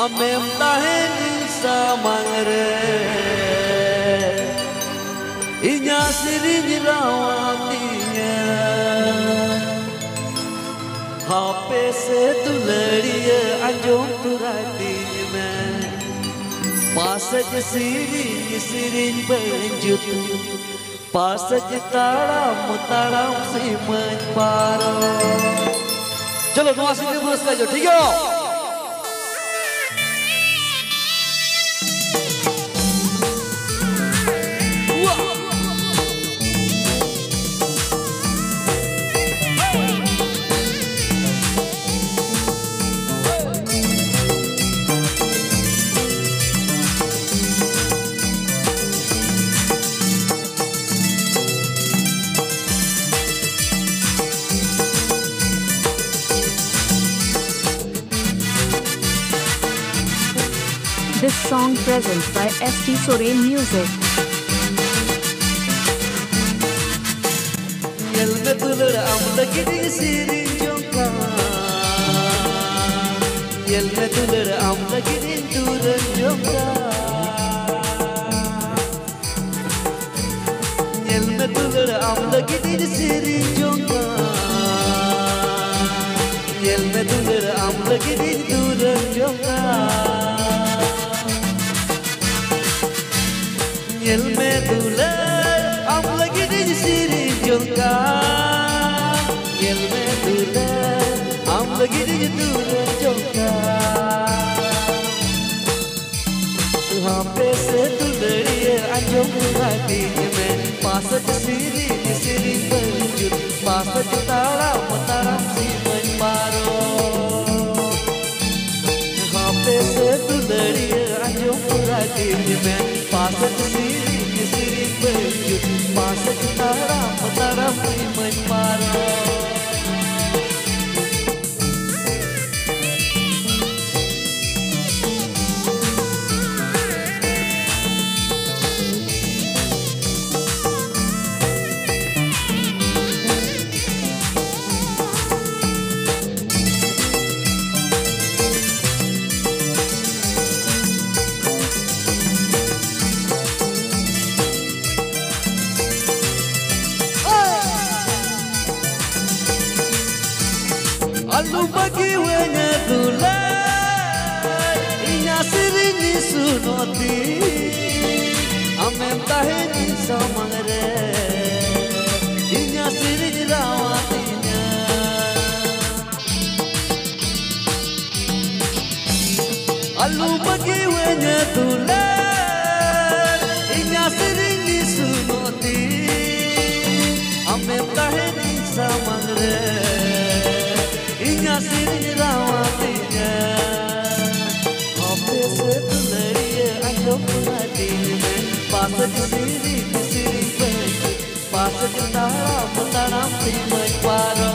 amem tahen sa mangre inya sirin rawatinya hape se dulariya anjom turati mein pasaj sirin banjut pasaj taram si menparo. चलो नवासी के पुरस्कार जो ठीक है। This song presents by ST Soren Music. Yel me tulur amda gidi sirin jonka Yel me tulur amda gidi turun jonka Yel me tulur amda gidi sirin jonka Yel me tulur amda gidi turun jonka Yel me tulur amda gidi sirin jonka Yel me tulur amda gidi turun jonka Hape se tulariya anjom hati mein pasaj sirin banjut pasaj taram si menparo Hape se tulariya anjom hati mein pasaj sirin banjut pasaj taram si menparo Alu bagi wenya tulai inya sirini sunoti amem taheni samangre inya sirini rawatinya Alu bagi wenya tulai inya sirini sunoti amem taheni samangre Inya sirin rawatinya Hape se tulariya anjom hati mein pasaj sirin banjut pasaj taram si menparo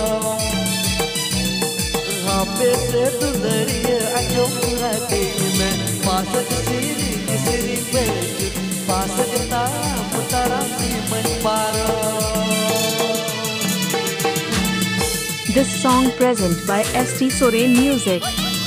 Hape se tulariya anjom hati mein pasaj sirin banjut pasaj taram si menparo This song present by ST Soren Music.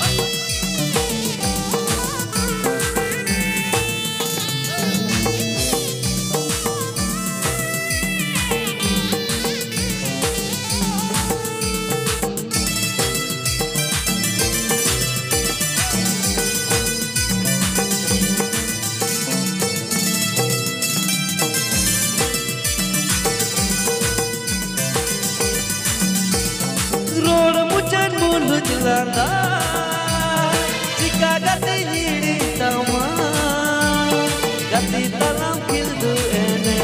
Jelanda jika gati hiri tama gati dalam kildu ene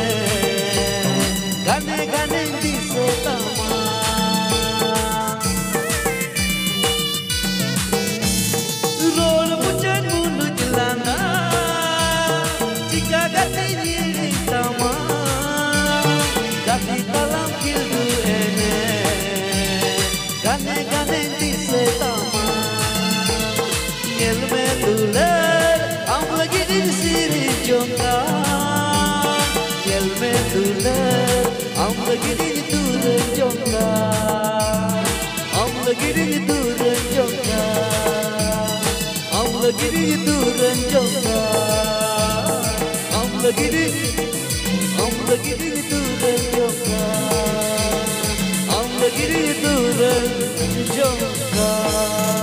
gane di setama rol pujan bulu jelanda jika gati hiri tama gati dalam kildu ene gane di setama Yel me tulur amda gidi sirin jonka Yel me tulur amda gidi turun jonka Amda gidi turun jonka gidi turun jongka amla gidi turun jongka amla gidi turun jongka